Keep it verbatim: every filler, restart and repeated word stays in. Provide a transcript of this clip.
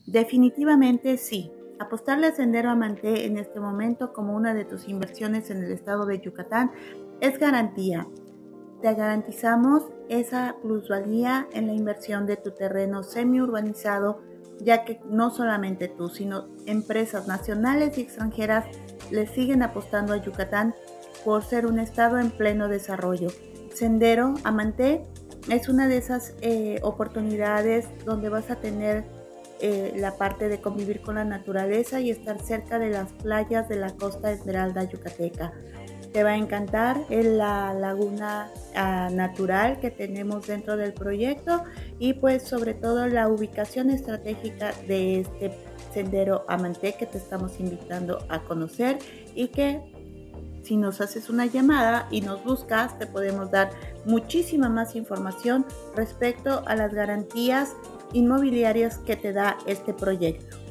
Definitivamente sí. Apostarle a Sendero Amanté en este momento como una de tus inversiones en el estado de Yucatán es garantía. Te garantizamos esa plusvalía en la inversión de tu terreno semiurbanizado, ya que no solamente tú, sino empresas nacionales y extranjeras le siguen apostando a Yucatán por ser un estado en pleno desarrollo. Sendero Amanté es una de esas eh, oportunidades donde vas a tener eh, la parte de convivir con la naturaleza y estar cerca de las playas de la costa Esmeralda yucateca. Te va a encantar la laguna uh, natural que tenemos dentro del proyecto y pues sobre todo la ubicación estratégica de este Sendero Amanté que te estamos invitando a conocer, y que si nos haces una llamada y nos buscas te podemos dar muchísima más información respecto a las garantías inmobiliarias que te da este proyecto.